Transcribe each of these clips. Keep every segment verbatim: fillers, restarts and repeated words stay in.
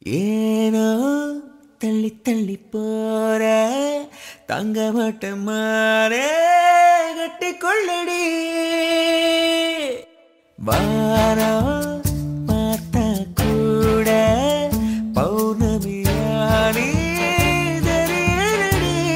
ஏனோ தள்ளி தள்ளி போற தங்க மாட்ட மாறே கட்டி கொள்ளடி வாரோ பார்த்தா கூட பௌர்ணமியானி தெரியலடி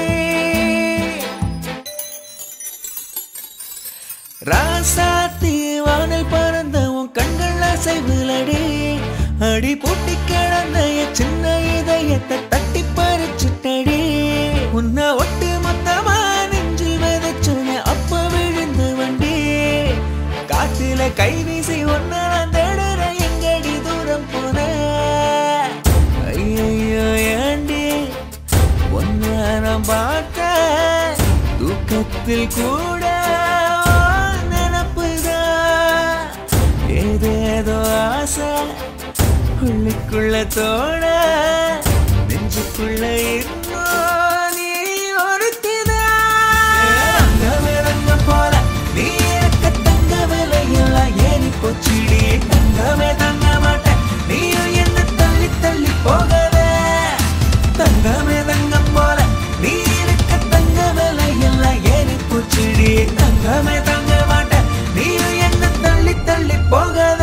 ராசாத்தி வானில் பறந்த உன் கண்கள் அசைவுலடி அடி பூட்டி கிடந்த சின்ன இதயத்தை தட்டி பறிச்சுட்டடி உன்னை ஒட்டு மொத்தமா நெஞ்சில் விதைச்சுன அப்ப விழுந்து வண்டி காட்டில கை வீசி ஒன்ன நான் தேடுற எங்கடி தூரம் போன ஐயோ ஏண்டி ஒன்ன நான் பார்த்த தூக்கத்தில் கூட நினப்புதான் ஏதேதோ ஆசை உள்ளுக்குள்ள தோட நெஞ்சுக்குள்ள இன்னும் நீ ஒருத்திதான் தங்கமே போல நீ இருக்க தங்க விலையெல்லாம் ஏறி போச்சிடி தங்கமே தங்க மாட்டேன் நீயும் என்ன தள்ளி தள்ளி போகல தங்கமே தங்கம் போல நீ இருக்க தங்க விலையெல்லாம் ஏறி போச்சிடி தங்கமே தங்க மாட்டேன் நீயும் என்ன தள்ளி தள்ளி போகல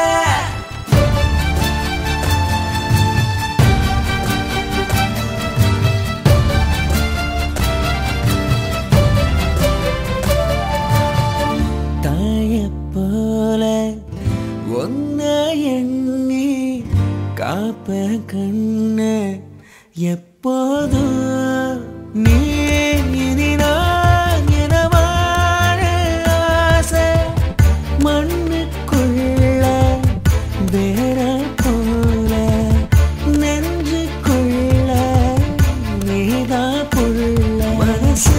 காப்ப கண்ணு எப்போதும் நீ இனி நான் என வாழ ஆசை மண்ணுக்குள்ள வேற போல நெஞ்சுக்குள்ள நீதா புள்ள மனசு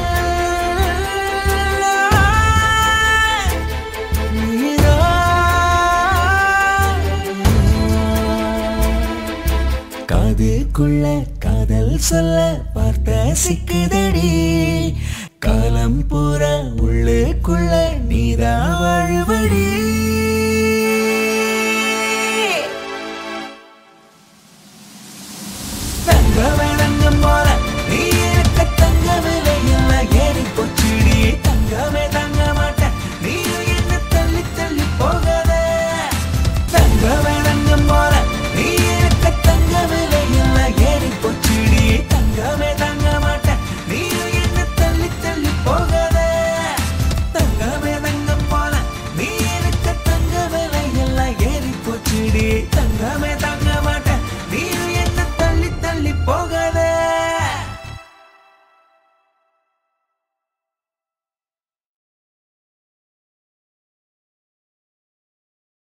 காதுக்குள்ள காதல் சொல்ல பார்த்த சிக்குதடி காலம் பூரா உள்ளுக்குள்ள நீதா வாழுவடி